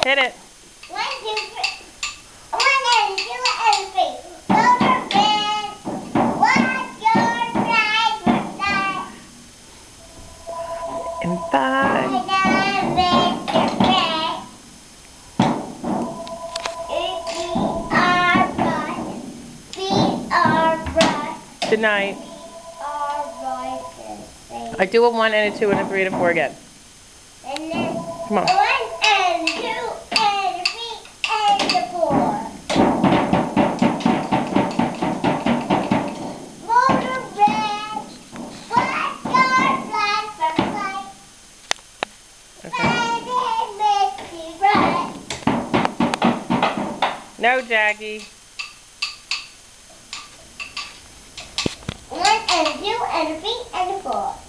Hit it. 1, 2, 3. 1 and 2 and 3. Motor bed. What's your favorite night? And 5. Good night. I do a 1 and a 2 and a 3 and a 4 again. And then Come on. 1 and 2 and 3 and 4. Motor red. What's your favorite night? No, Jackie. 1 and 2 and 3 and 4.